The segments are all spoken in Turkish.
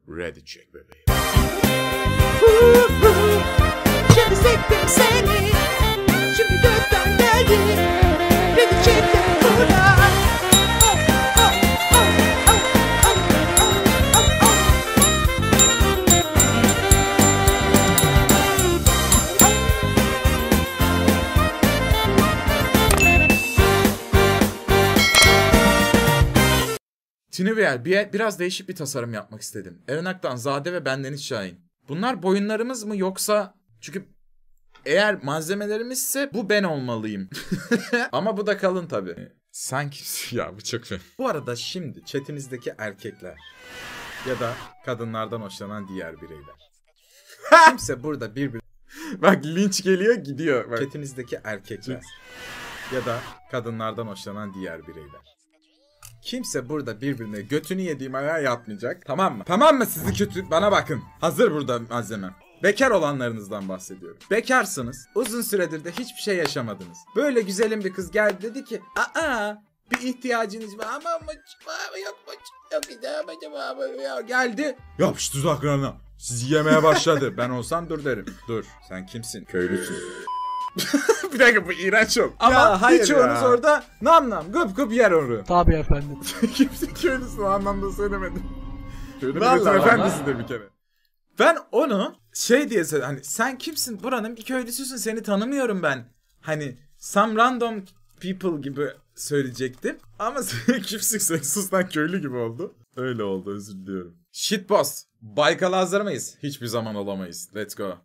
Ready check bebeğim. Şimdi sektim seni, şimdi gökten geldi. Ready check'te burada. Tiniviel, biraz değişik bir tasarım yapmak istedim. Eren Aktan, Zade ve bendeniz Şahin. Bunlar boyunlarımız mı yoksa... Çünkü eğer malzemelerimizse bu ben olmalıyım. Ama bu da kalın tabii. Sanki ya bu çok şey. Bu arada şimdi chatimizdeki erkekler ya da kadınlardan hoşlanan diğer bireyler. Kimse burada Bak linç geliyor gidiyor. Bak. Chatimizdeki erkekler ya da kadınlardan hoşlanan diğer bireyler. Kimse burada birbirine götünü yediğim ayağı yapmayacak. Tamam mı? Tamam mı sizi kötü? Bana bakın. Hazır burada malzeme. Bekar olanlarınızdan bahsediyorum. Bekarsınız. Uzun süredir de hiçbir şey yaşamadınız. Böyle güzelim bir kız geldi dedi ki bir ihtiyacınız var ama yok ya geldi. Yapıştı tuzaklarına. Sizi yemeye başladı. Ben olsam dur derim. Dur sen kimsin? Köylüsün. Bir dakika bu iğrenç yok. Ama birçoğunuz orada nam gıp yer onu. Tabii efendim. Kimsin köylüsün o anlamda söylemedim. Köylünün efendisi de bir kere. Ben onu diye söyledim. Hani sen kimsin? Buranın bir köylüsüsün. Seni tanımıyorum ben. Hani some random people gibi söyleyecektim. Ama sen kimsin? Sen sus lan köylü gibi oldu. Öyle oldu, özür diliyorum. Shitpost. Baykal'a hazır mıyız? Hiçbir zaman olamayız. Let's go.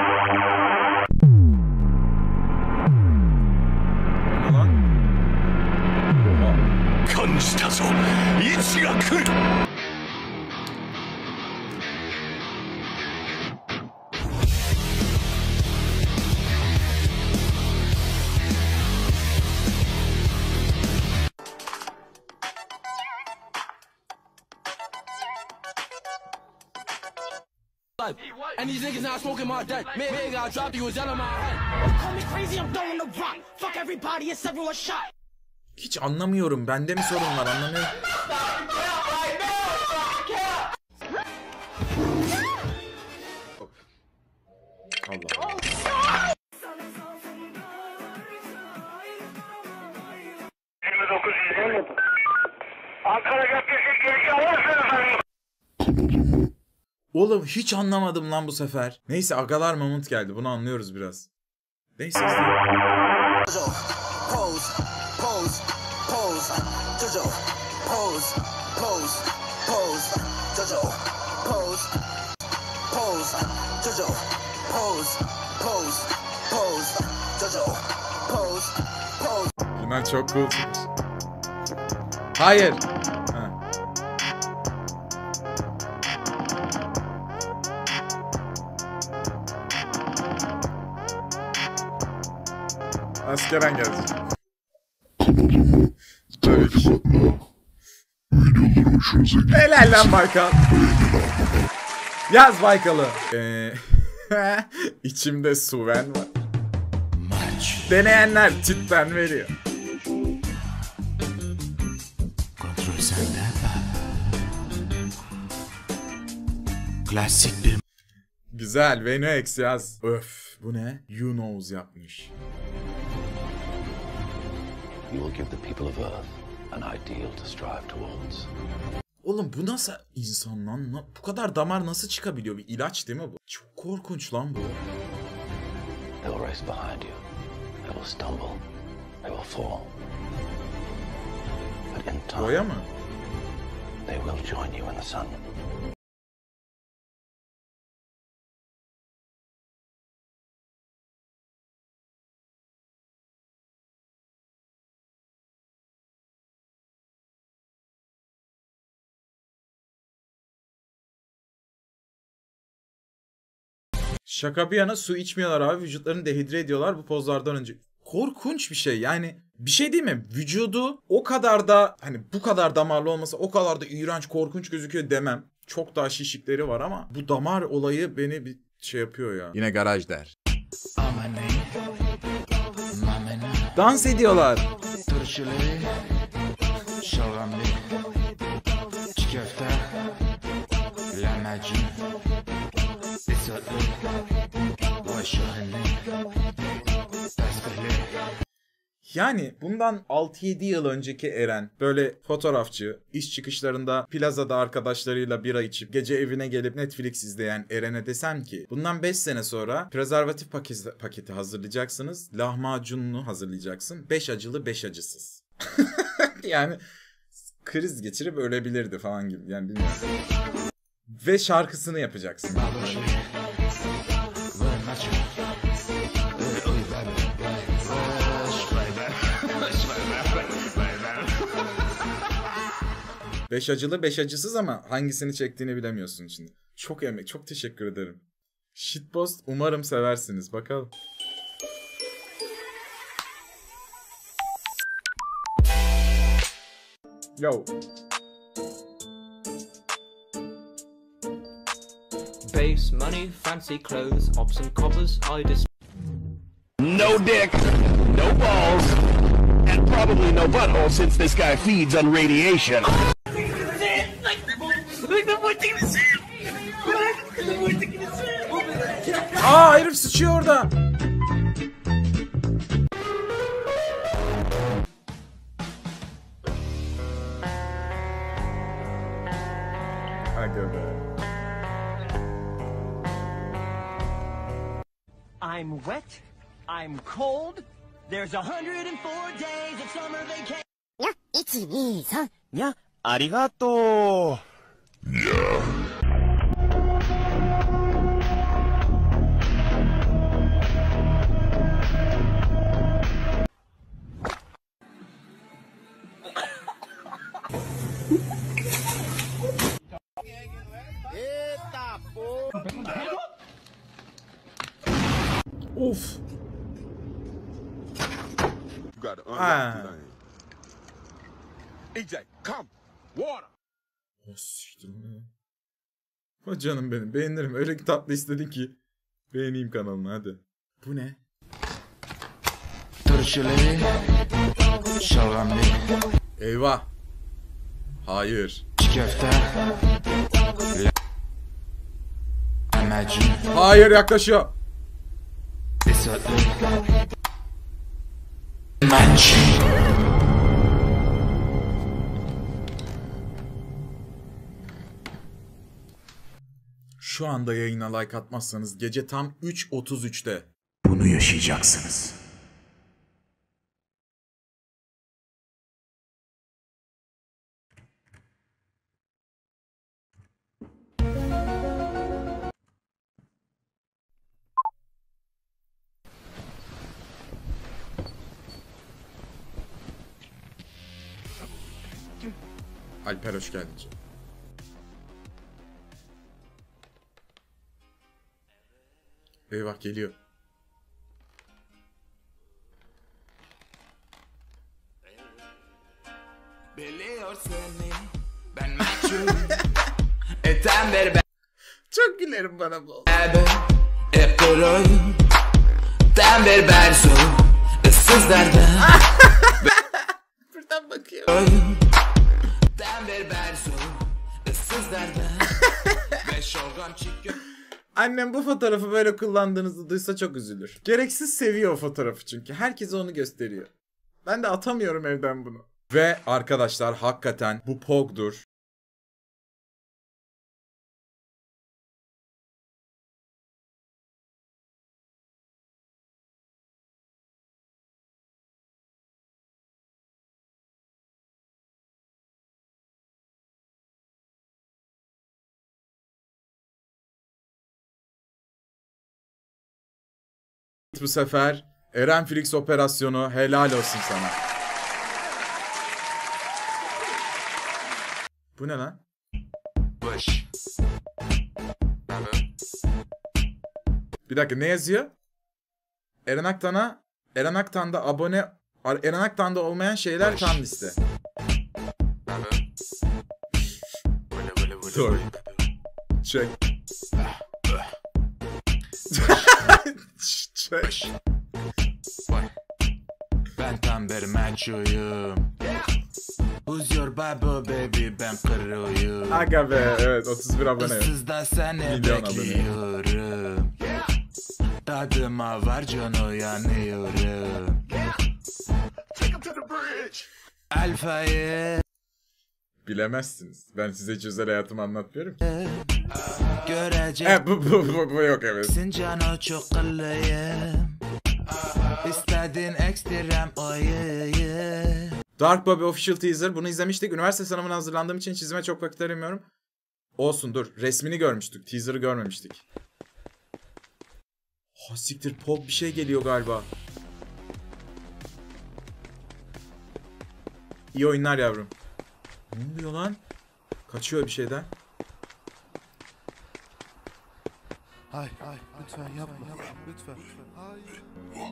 And these niggas not smoking my dead. Man, I dropped you and down on my head. Call me crazy, I'm throwing the rock. Fuck everybody, it's everyone shot. Hiç anlamıyorum. Bende mi sorun var? Anlamıyorum. Allah. Ankara Caddesi girişi alırsınız efendim. Oğlum hiç anlamadım lan bu sefer. Neyse agalar Mamut geldi. Bunu anlıyoruz biraz. Neyse. Bunlar çok cool. Hayır. Askeren gelecek. Kanalımı takip etme. Videoları hoşunuza gitti. Helal lan Baykal. Yaz Baykal'ı. İçimde suven var. Deneyenler cidden veriyor. Kontrol sende. Klasik bir... Güzel. Venox yaz. Öf. Bu ne? You Knows yapmış. You will give the people of Earth an ideal to strive towards. Oğlum bu nasıl insan lan? Bu kadar damar nasıl çıkabiliyor? Bir ilaç değil mi bu? Çok korkunç lan bu. They will race behind you. They will stumble. They will fall. But in time, Boya mı? they will join you in the sun. Şaka bir yana su içmiyorlar abi. Vücutlarını dehidre ediyorlar bu pozlardan önce. Korkunç bir şey yani. Bir şey değil mi? Vücudu o kadar da hani bu kadar damarlı olmasa o kadar da iğrenç, korkunç gözüküyor demem. Çok daha şişikleri var ama bu damar olayı beni bir şey yapıyor ya. Yine garaj der. Dans ediyorlar. Yani bundan 6-7 yıl önceki Eren böyle fotoğrafçı, iş çıkışlarında plazada arkadaşlarıyla bira içip gece evine gelip Netflix izleyen Eren'e desem ki bundan 5 sene sonra prezervatif paketi hazırlayacaksınız, lahmacununu hazırlayacaksın, 5 acılı 5 acısız. Yani kriz geçirip ölebilirdi falan gibi, yani bilmiyorum. Ve şarkısını yapacaksın. Beş acılı 5 acısız ama hangisini çektiğini bilemiyorsun şimdi. Çok emek, çok teşekkür ederim. Shitpost umarım seversiniz, bakalım. Yo. Base money, fancy clothes, ops and coppers, I just No dick, no balls, and probably no butthole since this guy feeds on radiation. Aa, herif sıçıyor orada. Aga be. I'm wet, I'm cold, there's 104 days of summer vacation. 1、2、3。 や、ありがとう。 Of. Ha. EJ, come, water. O canım benim, beğenirim. Öyle ki tatlı istedin ki beğeneyim kanalını, hadi. Bu ne? Eyvah. Hayır. Hayır, yaklaşıyor. Şu anda yayına like atmazsanız gece tam 3.33'te bunu yaşayacaksınız. Alper hoş geldin. Eyvah, geliyor. Biliyorsun ben mahcup etenleri ben. Çok gülerim bana bu. Ten bir berso ıssızlarda. Buradan bakıyor. Ten bir berso ıssızlarda. Ve şorgan çıkıyor. Annem bu fotoğrafı böyle kullandığınızı duysa çok üzülür. Gereksiz seviyor o fotoğrafı çünkü. Herkes onu gösteriyor. Ben de atamıyorum evden bunu. Ve arkadaşlar hakikaten bu Pog'dur. Bu sefer Eren Flix operasyonu helal olsun sana. Bu ne lan? Bir dakika, ne yazıyor? Eren Aktan'da abone, Eren Aktan'da olmayan şeyler tam liste. Dur. Check. Ben tam bir mençuyum. Who's your babo baby ben kırıyorum. Aga be evet 31 abone. Issızda seni Milyon bekliyorum. Tadıma var can uyanıyorum. Alfa'yı Bilemezsiniz. Ben size hiç özel hayatımı anlatmıyorum ki. görecek. Bu yok evet. Cano çok kıllıyım. İstediğin ekstrem oyayı. Dark Bobby Official Teaser. Bunu izlemiştik. Üniversite sınavına hazırlandığım için çizime çok vakit ayıramıyorum. Olsun dur. Resmini görmüştük. Teaser'ı görmemiştik. Ha siktir pop bir şey geliyor galiba. İyi oyunlar yavrum. Ne oluyor lan? Kaçıyor bir şeyden. Ay lütfen yapma. Lütfen. Hayır.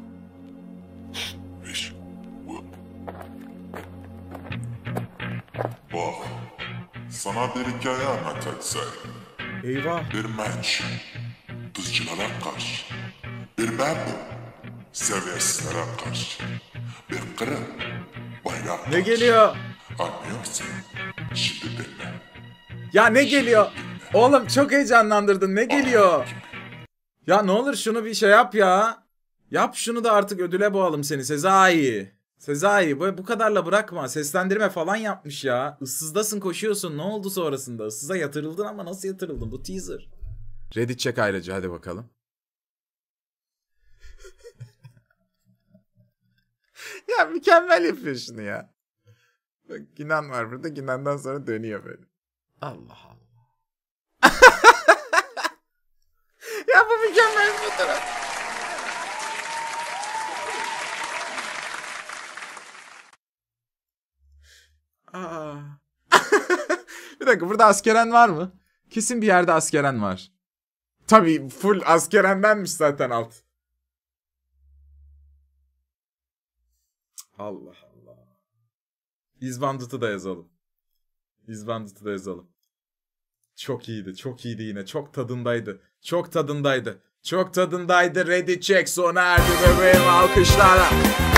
Bak, sana bir hikaye anlatacağım. Eyvah. Bir menş, tuzculara karşı. Bir bambu, seviyesizlere karşı. Bir kırım, bayrak Ne geliyor? Anlıyor musun? Şimdi dinle. Ya ne geliyor? Oğlum çok heyecanlandırdın. Ne geliyor? Ya ne olur şunu bir şey yap ya. Yap şunu da artık ödüle boğalım seni Sezai. Sezai bu kadarla bırakma. Seslendirme falan yapmış ya. Issızdasın koşuyorsun. Ne oldu sonrasında? Issıza yatırıldın ama nasıl yatırıldın? Bu teaser. Reddit check ayrıca hadi bakalım. Ya mükemmel yapıyor şunu ya. Bak Günan var burada. Günan'dan sonra dönüyor böyle. Allah Allah. Ya bu mükemmel bir fotoğraf. Aa. Bir dakika burada askeren var mı? Kesin bir yerde askeren var. Tabii full askerendenmiş zaten alt. Allah Allah. İzbandit'i da yazalım. İzbandit'i de yazalım. Çok iyiydi. Çok iyiydi yine. Çok tadındaydı. Çok tadındaydı. Çok tadındaydı. Ready check sona erdi bebeğim alkışlarla.